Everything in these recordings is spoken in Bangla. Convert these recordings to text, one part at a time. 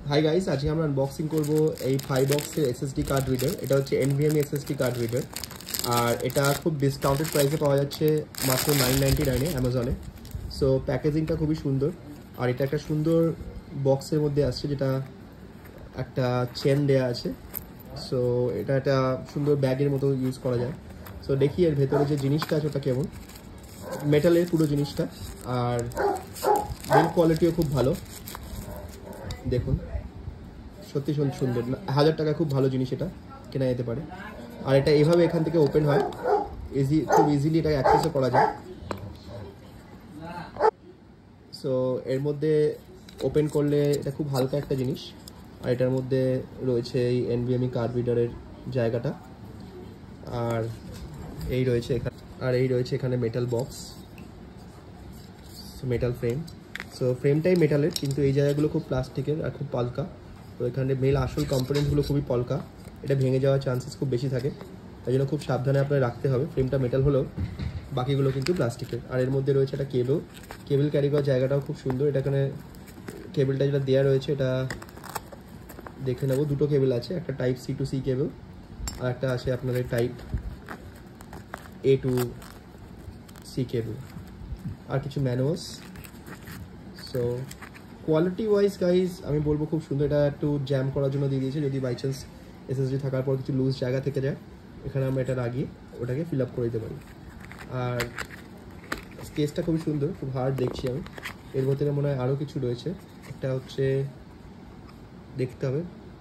হাই গাইস, আজকে আমরা আনবক্সিং করব এই 5 বক্সের এসএসডি কার্ড রিডার। এটা হচ্ছে NVMe এসএসডি কার্ড রিডার, আর এটা খুব ডিসকাউন্টেড প্রাইসে পাওয়া যাচ্ছে মাত্র 999 অ্যামাজনে। সো প্যাকেজিংটা খুবই সুন্দর, আর এটা একটা সুন্দর বক্সের মধ্যে আসছে, যেটা একটা চেন দেয়া আছে। সো এটা একটা সুন্দর ব্যাগের মতো ইউজ করা যায়। সো দেখি এর ভেতরে যে জিনিসটা আছে ওটা কেমন। মেটালের পুরো জিনিসটা, আর বিল্ড কোয়ালিটিও খুব ভালো। দেখুন, সত্যি সুন্দর, 1000 টাকা খুব ভালো জিনিস, এটা কেনা যেতে পারে। আর এটা এভাবে এখান থেকে ওপেন হয়, খুব ইজিলি এটা অ্যাক্সেসও করা যায়। সো এর মধ্যে ওপেন করলে এটা খুব হালকা একটা জিনিস, আর এটার মধ্যে রয়েছে এই NVMe কার্ড রিডারের জায়গাটা, আর এই রয়েছে এখানে metal box, metal frame. So ফ্রেমটাই মেটালের, কিন্তু এই জায়গাগুলো খুব প্লাস্টিকের আর খুব পালকা। তো এখানে আসল কম্পোনেন্টগুলো খুবই পালকা, এটা ভেঙে যাওয়ার চান্সেস খুব বেশি থাকে, তাই জন্য খুব সাবধানে আপনার রাখতে হবে। ফ্রেমটা মেটাল হলেও বাকিগুলো কিন্তু প্লাস্টিকের। আর এর মধ্যে রয়েছে একটা কেবল ক্যারি করার জায়গাটাও খুব সুন্দর। এটা এখানে কেবলটা যেটা দেওয়া রয়েছে এটা দেখে নেব, দুটো কেবল আছে, একটা type C to C cable, আর একটা আছে আপনাদের type A to C cable, আর কিছু manuals. So quality wise guys আমি বলবো খুব সুন্দর। এটা একটু জ্যাম করার জন্য দিয়ে দিয়েছে, যদি বাই চান্স এসএসডি থাকার পর কিছু লুজ জায়গা থেকে যায়, এখানে আমরা এটা লাগিয়ে ওটাকে ফিল আপ করে দিতে পারি। আর কেসটা খুবই সুন্দর, খুব হার্ড দেখছি আমি। এর ভেতরে মনে হয় আরও কিছু রয়েছে, একটা হচ্ছে দেখতে হবে।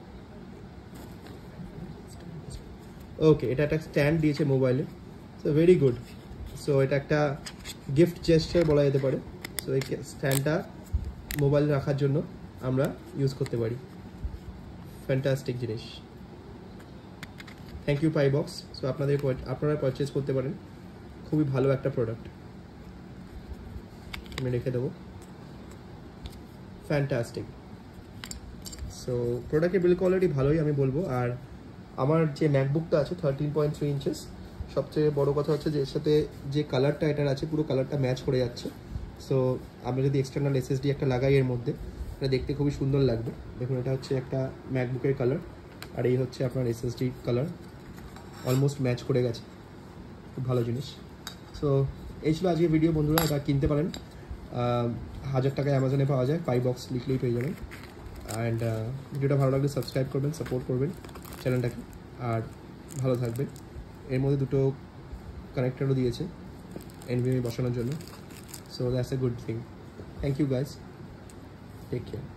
ওকে, এটা একটা স্ট্যান্ড দিয়েছে মোবাইলে, সো ভেরি গুড। সো এটা একটা গিফট জেস্টার বলা যেতে পারে। সো এই স্ট্যান্ডটা মোবাইল রাখার জন্য আমরা ইউজ করতে পারি। ফ্যান্টাস্টিক জিনিস। Thank you 5 box. সো আপনারা পারচেজ করতে পারেন, খুবই ভালো একটা প্রোডাক্ট। আমি রেখে দেবো। ফ্যান্টাস্টিক। সো প্রোডাক্টের বিল্ড কোয়ালিটি ভালোই আমি বলবো। আর আমার যে ম্যাকবুকটা আছে 13.3 ইঞ্চেস, সবচেয়ে বড় কথা হচ্ছে যে এর সাথে যে কালারটা এটার আছে পুরো কালারটা ম্যাচ করে যাচ্ছে। সো আমরা যদি এক্সটার্নাল এসএসডি একটা লাগাই এর মধ্যে, এটা দেখতে খুবই সুন্দর লাগবে। দেখুন, এটা হচ্ছে একটা ম্যাকবুকের কালার, আর এই হচ্ছে আপনার এসএসডি কালার, অলমোস্ট ম্যাচ করে গেছে। খুব ভালো জিনিস। সো এই ছিল আজকের ভিডিও বন্ধুরা। এটা কিনতে পারেন, 1000 টাকায় অ্যামাজনে পাওয়া যায়, 5 বক্স লিখলেই পেয়ে যাবেন। অ্যান্ড ভিডিওটা ভালো লাগলে সাবস্ক্রাইব করবেন, সাপোর্ট করবেন চ্যানেলটাকে, আর ভালো থাকবেন। এর মধ্যে দুটো কানেক্টারও দিয়েছে NVMe বসানোর জন্য। So that's a good thing. Thank you guys, take care.